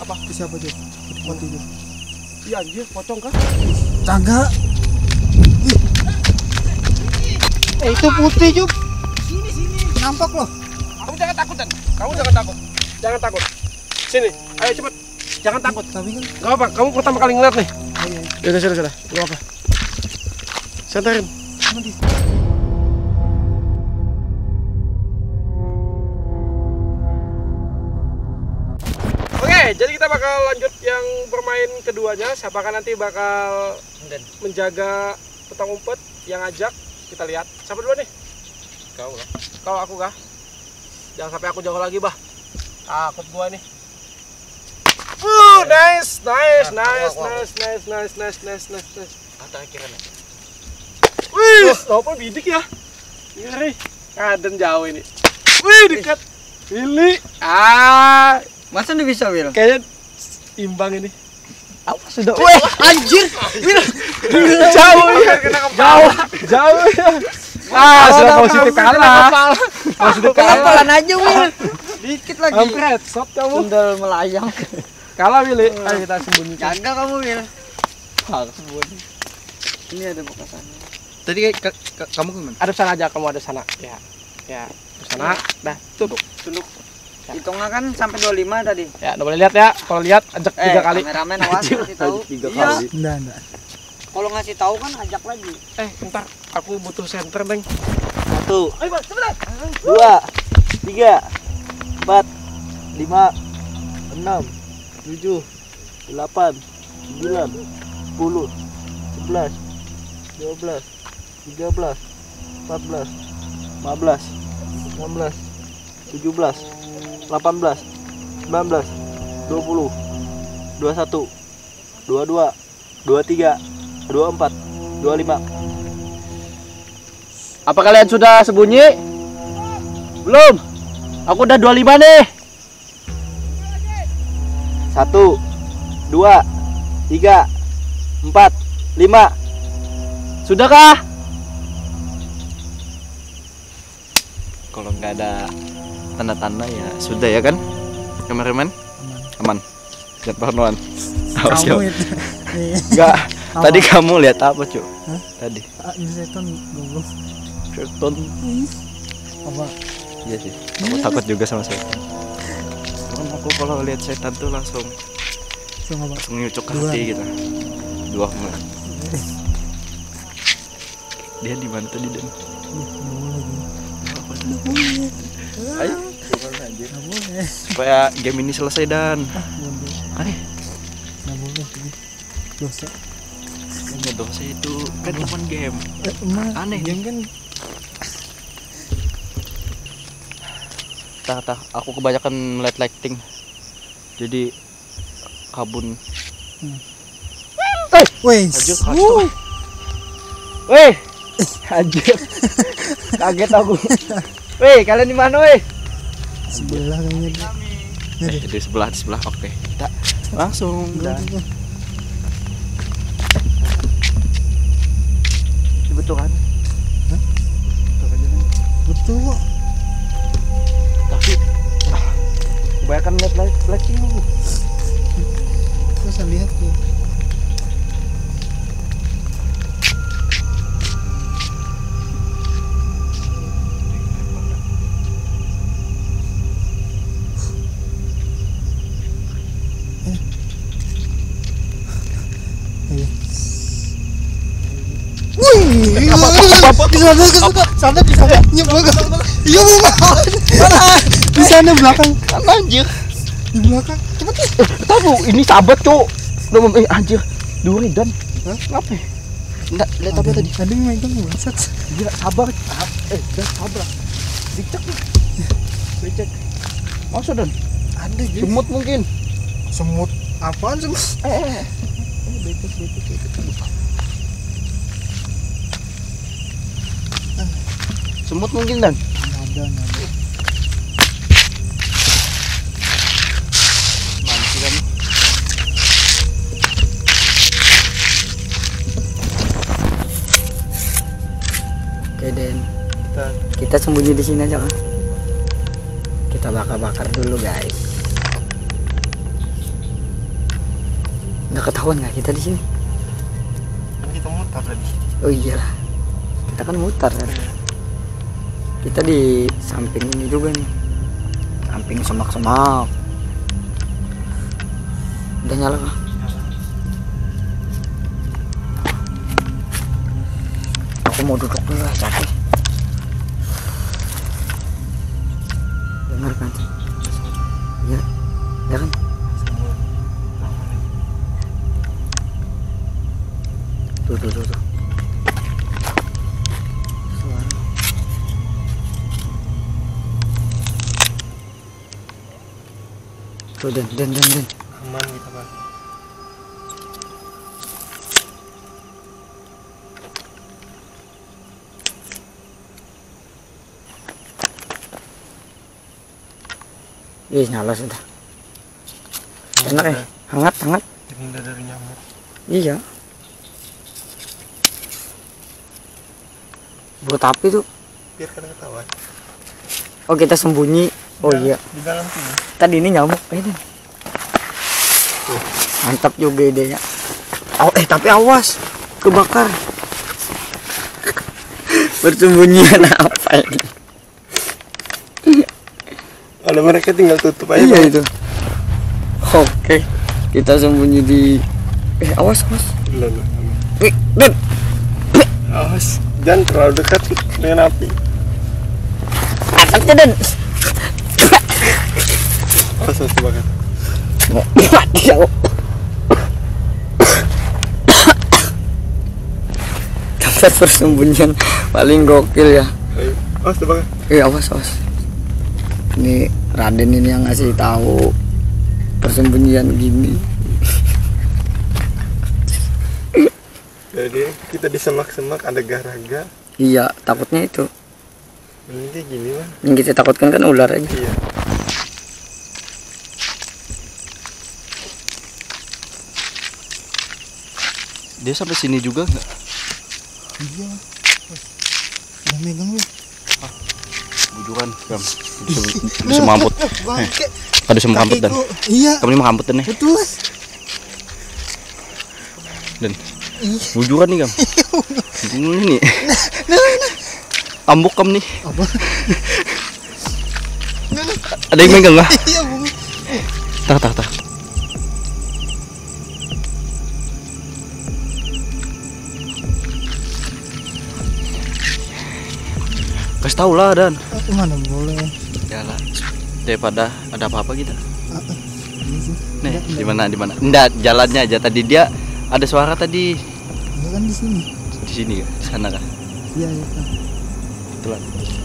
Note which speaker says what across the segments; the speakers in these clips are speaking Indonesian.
Speaker 1: Apa?
Speaker 2: Siapa tuh? Putih itu.
Speaker 1: Iya anjir, pocong kah?
Speaker 2: Kagak. Itu putih, Jup. Sini. Nampak loh.
Speaker 1: Kamu jangan takut, Dan. Kamu jangan takut. Jangan takut. Sini, ayo cepet. Jangan takut.
Speaker 2: Tapi kan
Speaker 1: Gak apa, kamu pertama kali ngeliat nih.
Speaker 2: iya.
Speaker 1: Sudah. Gak apa. Santarin.
Speaker 2: Nanti.
Speaker 1: Oke, jadi kita bakal lanjut yang bermain keduanya. Siapakah nanti bakal menjaga petang umpet yang ajak? Kita lihat. Siapa duluan nih?
Speaker 3: Kau lah.
Speaker 1: Kau, aku kah? Jangan sampai aku jauh lagi, bah. Takut gua nih. Nice.
Speaker 3: Atau akhirannya.
Speaker 1: Wih, apa bidik ya? Ngeri. Kadang jauh ini. Wih, dekat. Willy.
Speaker 2: Masa nih bisa, Wil?
Speaker 1: Kayaknya imbang ini.
Speaker 2: Apa sudah? Weh, anjir. Wil.
Speaker 1: Jauh ya. Jauh ya. Sudah positif kalah. Positif kalah.
Speaker 2: Pelan-pelan aja, Wil. Dikit lagi.
Speaker 1: Hampir headshot kamu.
Speaker 2: Sundal melayang.
Speaker 1: Kalah, Willy. Ayo kita sembunyikan.
Speaker 2: Jaga kamu, Wil. Sembunyi. Ini ada bekasannya.
Speaker 3: Tadi kamu kemana?
Speaker 1: Ada sana aja, kamu ada sana. Ya. Ke sana. Dah, tunduk.
Speaker 2: Hitungnya kan sampai 25 tadi.
Speaker 1: Ya, udah boleh lihat ya. Kalau lihat ajak 3 kali.
Speaker 2: Kameramen awas kasih tahu.
Speaker 3: 3
Speaker 2: Iya.
Speaker 3: kali.
Speaker 2: Enggak. Kalau ngasih tahu kan ajak lagi.
Speaker 1: Bentar, aku butuh senter, Bang.
Speaker 2: 1,
Speaker 1: Ayo, Bang, sebelah.
Speaker 2: 2, 3, 4, 5, 6, 7, 8, 9, 10, 11, 12, 13, 14, 15, 16, 17, 18, 19, 20, 21, 22, 23, 24, 25.
Speaker 1: Apa kalian sudah sembunyi? Belum. Aku udah 25 nih.
Speaker 2: 1, 2, 3, 4, 5.
Speaker 1: Sudahkah?
Speaker 3: Kalau nggak ada tanda-tanda ya sudah ya kan? Kameramen? Aman. Jangan parnoan. Awas ya. Enggak. Tadi kamu lihat apa, Cuk? Tadi.
Speaker 2: Ini setan goblok.
Speaker 3: Setan.
Speaker 2: Apa?
Speaker 3: Iya sih. Aku takut juga sama setan. Cuman aku kalau lihat setan tuh langsung nyucuk ke hati gitu. 2 menit. Dia di mana tadi, Dan? Ayo, supaya game ini selesai, Dan. Aneh.
Speaker 2: Nggak boleh sih. Dosa.
Speaker 3: Nggak dosa itu kan cuma game. Aneh.
Speaker 2: Game kan
Speaker 3: Tah, aku kebanyakan lighting. Jadi kabun.
Speaker 2: weh.
Speaker 1: Weh. Anjir. Kaget aku. Weh, kalian di mana, weh?
Speaker 2: Sebelah kayaknya.
Speaker 3: Di sebelah. Oke. Kita langsung.
Speaker 1: Betul kan?
Speaker 2: Betul kok.
Speaker 1: Tapi kebanyakan lighting lu.
Speaker 2: Terus lihat tuh. Apa? Di sana. Iya, di sana belakang.
Speaker 1: Anjir.
Speaker 2: Di belakang. Cepet.
Speaker 1: Tahu ini sahabat, Cuk. Udah anjir. Duri Dan.
Speaker 2: Hah?
Speaker 1: Ngapa? Enggak, lihat apa tadi?
Speaker 2: Ada yang megang bangsat.
Speaker 1: Gila, sabar. Dan sabar. Dicek. Dicek. Maksud Dan?
Speaker 2: Ada juga.
Speaker 1: Semut mungkin.
Speaker 2: Semut. Apaan semut?
Speaker 1: Betis. Semut mungkin Dan.
Speaker 2: Ada.
Speaker 3: Mana sih kamu?
Speaker 2: Oke, Den. Kita sembunyi di sini aja kan. Kita bakar dulu, guys. Nggak ketahuan nggak kita di sini?
Speaker 3: Kan kita mutar tadi.
Speaker 2: Oh iya, kita kan mutar kan. Kita di samping ini juga nih, samping semak-semak. Udah nyala kah? Aku mau duduk dulu lah, capek. Dengar kan? Ya, ya kan? Tuh. Suara. Tuh, Den.
Speaker 3: Aman kita, Pak.
Speaker 2: Nyala sudah. Enak ya, hangat.
Speaker 3: Terhindar dari nyamuk.
Speaker 2: Iya. Buat api tuh.
Speaker 3: Biar kan ketahuan.
Speaker 2: Oh, kita sembunyi. Oh iya.
Speaker 3: Di dalam sini.
Speaker 2: Tadi ini nyamuk. Ini. Mantap juga idenya. Tapi awas, kebakar. Bersembunyian apa ini?
Speaker 3: Kalau mereka tinggal tutup aja.
Speaker 2: Iya itu. Oke, kita sembunyi di. Awas.
Speaker 3: Belum.
Speaker 2: Den.
Speaker 3: Awas, jangan terlalu dekat dengan api.
Speaker 2: Angkatnya, Den.
Speaker 3: Awas bakar.
Speaker 2: Mati aku. Tempat persembunyian paling gokil ya.
Speaker 3: Ayo, awas bakar.
Speaker 2: Awas. Ini Raden ini yang ngasih tahu persembunyian gini.
Speaker 3: Jadi kita di semak-semak ada garaga.
Speaker 2: Iya, takutnya itu.
Speaker 3: Ini kayak gini mah.
Speaker 2: Yang kita takutkan kan ular aja.
Speaker 3: Iya. Dia sampai sini juga nggak?
Speaker 2: Iya. Udah megang ya.
Speaker 3: Bujukan, Gam. Bisa mamput. Ada semua mamput dan.
Speaker 2: Iya.
Speaker 3: Kamu ini mamput dan nih.
Speaker 2: Betul.
Speaker 3: Dan. Bujukan nih, Gam. Ini. Ambuk kamu nih.
Speaker 2: Apa?
Speaker 3: Ada yang megang nggak?
Speaker 2: Iya, Bung.
Speaker 3: Tak. Kasih tahu lah Dan.
Speaker 2: Mana boleh?
Speaker 3: Jalan. Daripada ada apa-apa kita. Nih, di mana? Enggak, jalannya aja. Tadi dia ada suara tadi.
Speaker 2: Ya kan di sini.
Speaker 3: Di sini kah? Di sana kah?
Speaker 2: Iya.
Speaker 3: Betulan.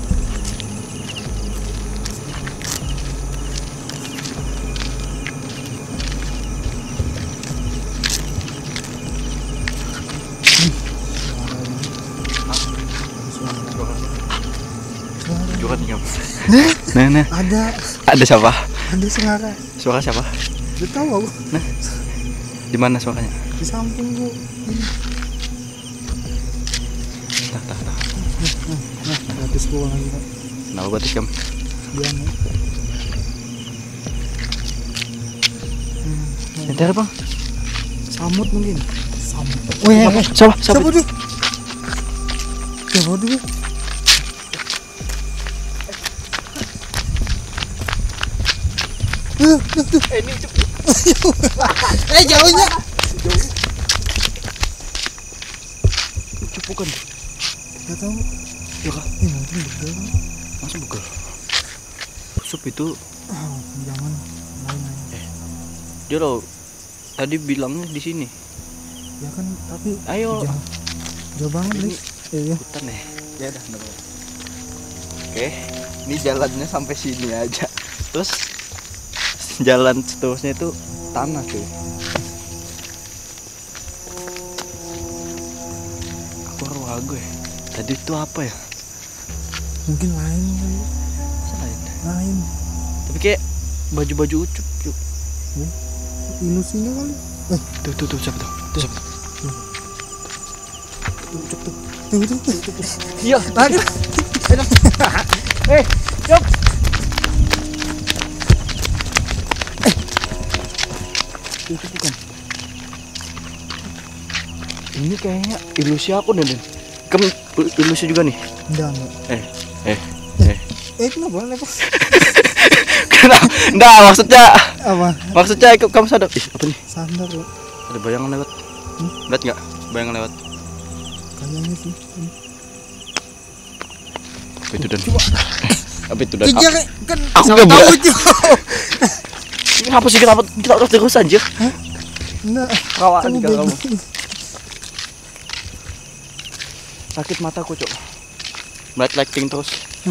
Speaker 3: Juga nih, Gam. Nah. Ada siapa?
Speaker 2: Ada suara.
Speaker 3: Suara siapa?
Speaker 2: Udah tahu aku.
Speaker 3: Nah. Di mana suaranya?
Speaker 2: Di samping gua.
Speaker 3: Tak.
Speaker 2: Batis gua lagi.
Speaker 3: Kenapa batis, Gam?
Speaker 2: Diam.
Speaker 3: Entar, Bang.
Speaker 2: Samut mungkin. Samut.
Speaker 3: Siapa
Speaker 2: dulu? Siapa dulu?
Speaker 1: Ini cepet.
Speaker 2: Jauhnya.
Speaker 3: Cupukan.
Speaker 2: Gak tahu.
Speaker 3: Ya kah?
Speaker 2: Mungkin betul.
Speaker 3: Masa begal? Sup itu
Speaker 2: Jangan main.
Speaker 3: dia lo tadi bilangnya di sini.
Speaker 2: Ya kan, tapi
Speaker 3: Ayo.
Speaker 2: jauh banget,
Speaker 3: Ini
Speaker 2: Lis. Iya.
Speaker 3: hutan ya. Ya udah. Oke, ini jalannya sampai sini aja. Terus jalan seterusnya itu tanah cuy. Aku ragu ya. Tadi itu apa ya?
Speaker 2: Mungkin lain kali. Lain.
Speaker 3: Tapi kayak baju-baju ucup yuk.
Speaker 2: Ilusinya kali.
Speaker 3: Tuh siapa tuh? Tuh siapa?
Speaker 2: Ucup tuh. Tuh.
Speaker 1: Iya, lagi. Yuk.
Speaker 2: Itu bukan.
Speaker 3: Ini kayaknya ilusi aku Den. Kamu ilusi juga nih?
Speaker 4: Enggak. Kenapa?
Speaker 3: Kenapa? Enggak, maksudnya
Speaker 4: Apa?
Speaker 3: Maksudnya kamu sadar? Ih, apa nih?
Speaker 4: Sadar loh.
Speaker 3: Ada bayangan lewat. Lihat nggak? Bayangan lewat.
Speaker 4: Kayaknya sih.
Speaker 3: Apa itu Dan? Apa itu Dan?
Speaker 4: Kejar kan.
Speaker 3: Aku nggak
Speaker 4: tahu
Speaker 3: tahu.
Speaker 4: itu.
Speaker 3: Kenapa sih kita harus terus aja?
Speaker 4: Enggak.
Speaker 3: Kawan
Speaker 4: Kamu
Speaker 3: juga
Speaker 4: bego.
Speaker 3: kamu. Sakit mataku cok. Bright lighting terus.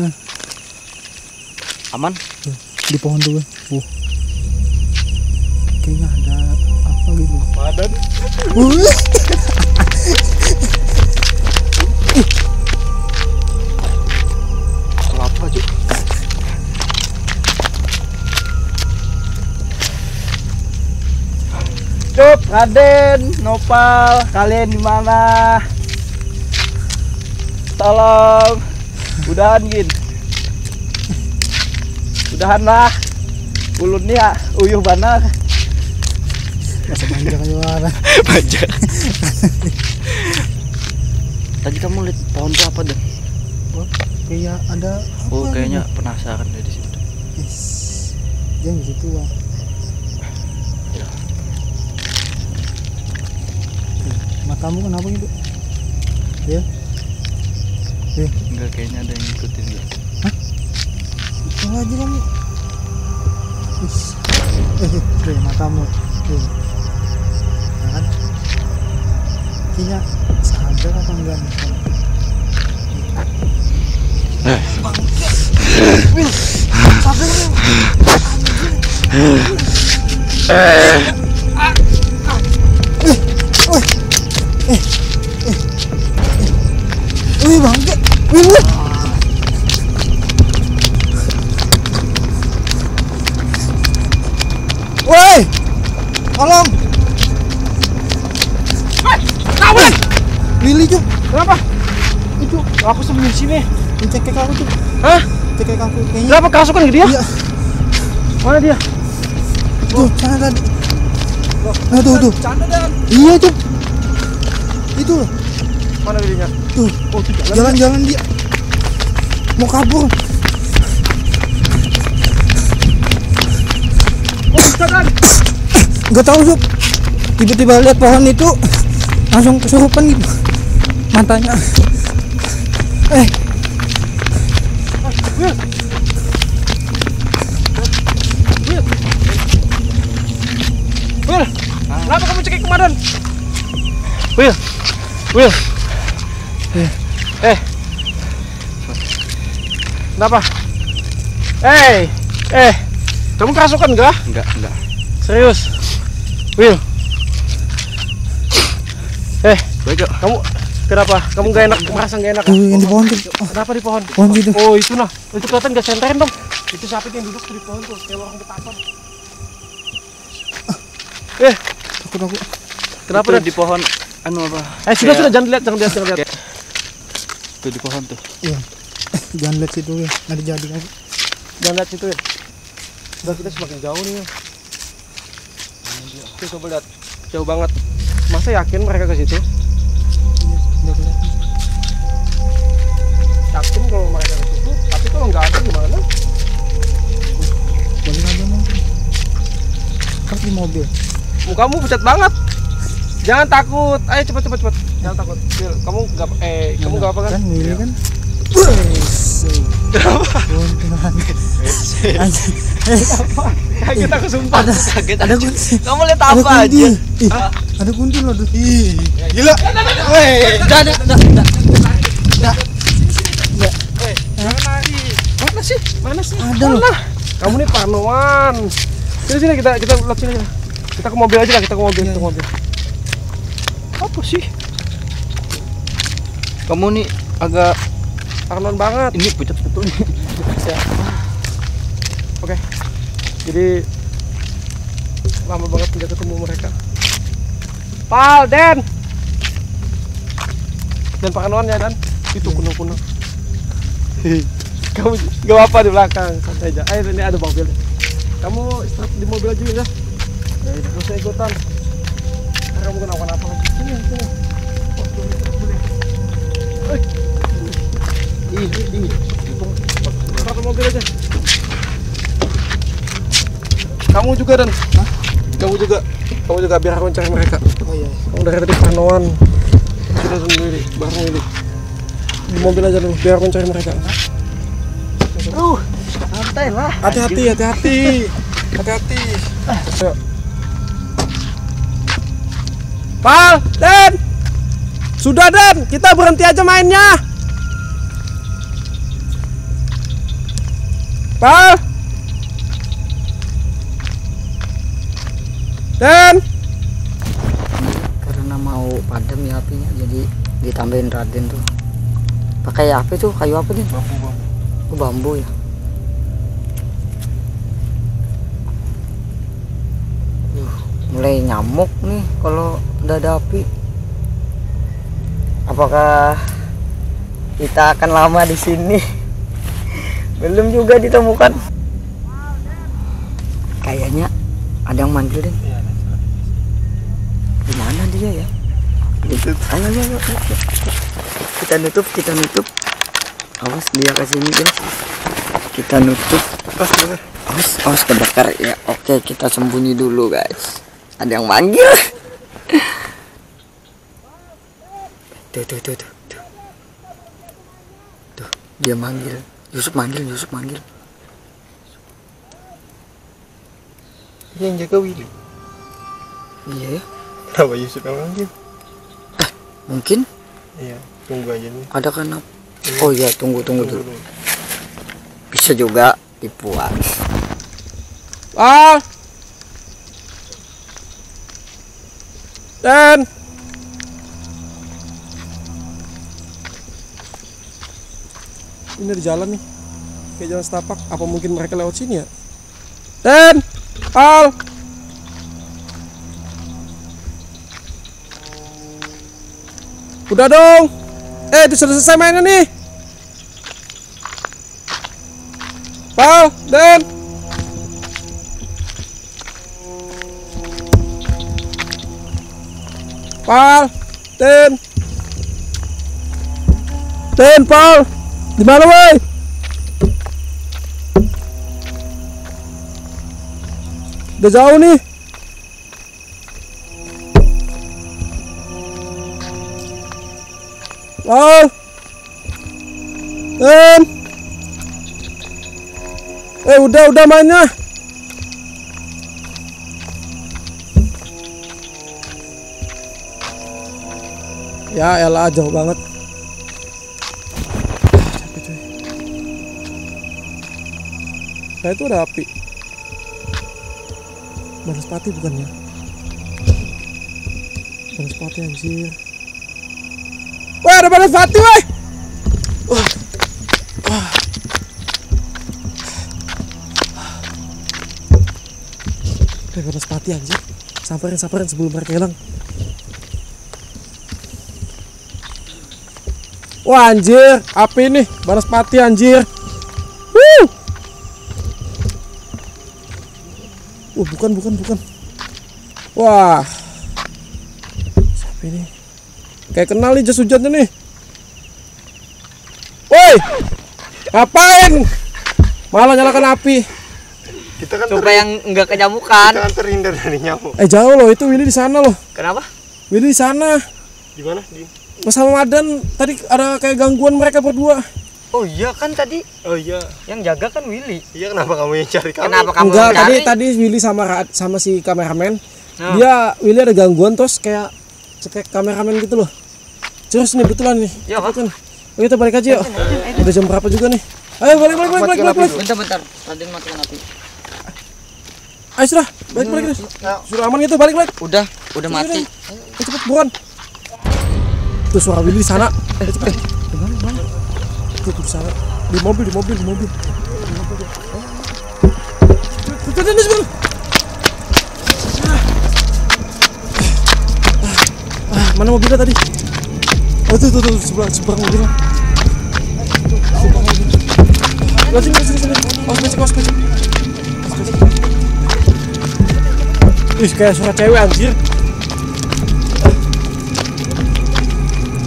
Speaker 3: Aman?
Speaker 4: Di pohon tuh. Kayaknya ada apa gitu.
Speaker 1: Badan.
Speaker 3: Apa cok? Cuk, Raden, Nopal, kalian di mana? Tolong, udahan Gin. Udahan lah. Ulun ya, uyuh banar.
Speaker 4: Masa banjir kayak orang.
Speaker 3: Banjir. Tadi kamu lihat pohon itu apa Dan?
Speaker 4: Kayak ada apa?
Speaker 3: Oh, kayaknya penasaran dari situ.
Speaker 4: Yes. Jangan gitu lah. Matamu kenapa gitu? Ya.
Speaker 3: Enggak, kayaknya ada yang ngikutin dia.
Speaker 4: Itu aja kamu. Wis. Matamu. Ya kan? Kayaknya sadar apa enggak nih? Wih bangke, wih. Woi, tolong.
Speaker 1: Kawan.
Speaker 4: Willy Cuk,
Speaker 1: Kenapa?
Speaker 4: itu
Speaker 1: Aku sembunyi sini.
Speaker 4: cekek aku Cuk.
Speaker 1: Hah?
Speaker 4: Cekek aku kayaknya.
Speaker 1: Kenapa kasukan ke dia?
Speaker 4: Iya,
Speaker 1: Mana dia?
Speaker 4: tuh sana tadi. Nah tuh.
Speaker 1: Canda Dan.
Speaker 4: Iya Cuk. Itu loh.
Speaker 1: Mana dirinya?
Speaker 4: Tuh,
Speaker 1: Oh, tuh jalan.
Speaker 4: jalan-jalan dia. Mau kabur.
Speaker 1: Oh, Dan.
Speaker 4: Gak tahu Cuk. Tiba-tiba lihat pohon itu langsung kesurupan gitu. Matanya.
Speaker 1: Will. Will. Kenapa kamu cekik kemarin? Will. Kenapa? Kamu kerasukan enggak?
Speaker 3: Enggak.
Speaker 1: Serius? Will.
Speaker 3: Baik kok.
Speaker 1: Kamu kenapa? Kamu gak enak, merasa gak enak?
Speaker 4: Tuh yang di pohon tuh. Oh,
Speaker 1: Kenapa di pohon?
Speaker 4: pohon situ.
Speaker 1: Oh, itu nah. Itu kelihatan gak senterin dong. Itu sapi yang duduk di pohon tuh, kayak orang betaton.
Speaker 4: Takut aku.
Speaker 1: Kenapa
Speaker 3: Itu
Speaker 1: Dan?
Speaker 3: di pohon anu apa?
Speaker 1: Sudah jangan lihat.
Speaker 3: Itu di pohon tuh.
Speaker 4: Iya. Jangan lihat situ ya. Nanti jadi aku.
Speaker 1: Jangan lihat situ ya. Udah kita semakin jauh nih. Tuh, coba lihat. Jauh banget. Masa yakin mereka ke situ?
Speaker 4: Udah kelihatan.
Speaker 1: Yakin kalau mereka ke situ, tapi kalau nggak ada gimana?
Speaker 4: Boleh ada mungkin. Kan di mobil.
Speaker 1: Mukamu pucat banget. Jangan takut. Ayo cepet. Jangan takut. Bil, kamu nggak apa kan?
Speaker 4: Kan Willy kan.
Speaker 1: Kaget aku sumpah.
Speaker 4: Ada kunti.
Speaker 3: Kamu lihat
Speaker 4: Ada
Speaker 3: apa
Speaker 4: kunti.
Speaker 3: aja?
Speaker 4: Ada kunti loh.
Speaker 1: Gila. Jangan lari. Mana sih?
Speaker 4: Ada loh.
Speaker 1: Kamu nih parnoan. Sini kita lihat sini aja. Kita ke mobil aja lah, kita ke mobil. Apa sih?
Speaker 3: Kamu nih agak
Speaker 1: Parnoan banget.
Speaker 3: ini pucat betul nih.
Speaker 1: Oke. Jadi lama banget tidak ketemu mereka. Pal, Den parnoan ya Dan. Itu kuno. Kamu gak apa di belakang, santai aja. Ayo ini ada mobil. Kamu istirahat di mobil aja ya. Ya, gak usah ikutan. Ntar kamu kenapa-napa lagi. Sini. Pakai mobil aja. Kamu juga Dan. Kamu juga biar aku cari mereka.
Speaker 4: Oh iya.
Speaker 1: Kamu dari tadi panoan. Kita sendiri, bareng ini. Di mobil aja dulu, biar aku cari mereka.
Speaker 2: Santai lah.
Speaker 1: Hati-hati. Hati-hati. Ayo. Pal, Dan. Sudah Dan, kita berhenti aja mainnya. Pal. Dan.
Speaker 2: Karena mau padam ya apinya, jadi ditambahin Raden tuh. Pakai apa tuh? Kayu apa nih?
Speaker 1: Bambu.
Speaker 2: Oh, bambu ya. Mulai nyamuk nih kalau udah ada api. Apakah kita akan lama di sini? Belum juga ditemukan. Kayaknya ada yang manggil deh. Di mana dia ya? Ayo. Kita nutup. Awas dia kesini guys. Kita nutup. Awas kebakar ya. Oke, kita sembunyi dulu guys. Ada yang manggil. Tuh. Dia manggil. Yusuf manggil.
Speaker 1: Ini yang jaga Willy.
Speaker 2: Iya ya.
Speaker 1: Kenapa Yusuf yang manggil?
Speaker 2: Mungkin
Speaker 1: Iya, tunggu aja nih.
Speaker 2: ada kan. Oh iya, tunggu dulu. Bisa juga tipuan.
Speaker 1: Dan ini di jalan nih, kayak jalan setapak. Apa mungkin mereka lewat sini ya? Dan Al, udah dong. Itu sudah selesai mainnya nih. Pal, Dan. Pal, Den, Pal, di mana woi? Udah jauh nih. Pal, Den. Udah mainnya. Ya elah, jauh banget. Capek coy. Nah itu ada api. Banaspati bukan ya? Banaspati anjir. Wah, ada Banaspati weh. Ada Banaspati anjir. Samperin sebelum mereka hilang. Wah anjir, api nih, Banaspati anjir. Bukan. Wah. Siapa ini? Kayak kenal nih jas hujannya nih. Woi, ngapain? Malah nyalakan api.
Speaker 3: Kita kan
Speaker 2: Coba yang enggak kenyamukan.
Speaker 3: kita kan terhindar dari nyamuk.
Speaker 1: Jauh loh, itu Willy di sana loh.
Speaker 2: Kenapa?
Speaker 1: Willy di sana.
Speaker 3: Di mana?
Speaker 1: Mas sama Madan tadi ada kayak gangguan mereka berdua.
Speaker 2: Oh iya kan tadi
Speaker 3: Oh iya.
Speaker 2: yang jaga kan Willy.
Speaker 3: Iya, kenapa kamu yang cari kami?
Speaker 2: Kenapa kamu
Speaker 1: Enggak,
Speaker 2: cari?
Speaker 1: tadi Willy sama si kameramen.
Speaker 2: Oh.
Speaker 1: Willy ada gangguan terus kayak cek kameramen gitu loh. Terus nih betulan nih.
Speaker 2: Iya, Pak.
Speaker 1: Betul. Oh, kita balik aja yuk. Udah jam berapa juga nih? Ayo balik.
Speaker 2: Bentar. Raden matikan api.
Speaker 1: Ayo sudah, balik. Sudah aman gitu, balik.
Speaker 2: Udah mati.
Speaker 1: Cepet buruan. Tuh suara Willy di sana. Cepet. Di mana? Tuh di sana. Di mobil. Tuh ini sebentar. Mana mobilnya tadi? Oh tuh seberang mobilnya. Sini. Awas becek. Ih, kayak suara cewek anjir.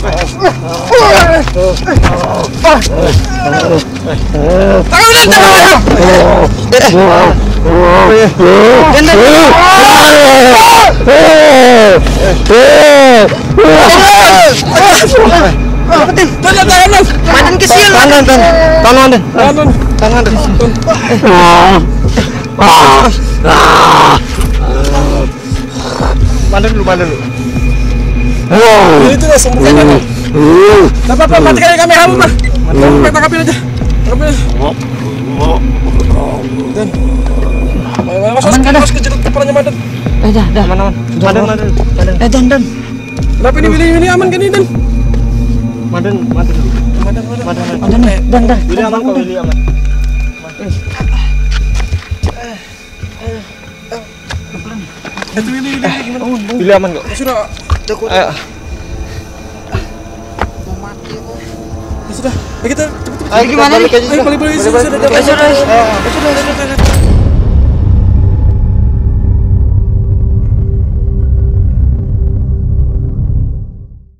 Speaker 2: Madan kecil.
Speaker 1: Mandan dulu. Itu lah sembuhkan aja. Tidak apa-apa, matikan aja kamera lu, Pak. Tangkapin aja. Dan masuk ke jeruk kepalanya Madan.
Speaker 2: Dah.
Speaker 1: Madan.
Speaker 2: Dan.
Speaker 1: Kenapa ini aman kan ini, Dan?
Speaker 3: Madan.
Speaker 1: Willy aman kok, Willy aman. Itu Willy gimana?
Speaker 3: Willy aman kok.
Speaker 1: Sudah.
Speaker 3: Ayo.
Speaker 1: Sudah. Kita cepet.
Speaker 2: Ayo gimana nih?
Speaker 1: Ayo balik. Sudah.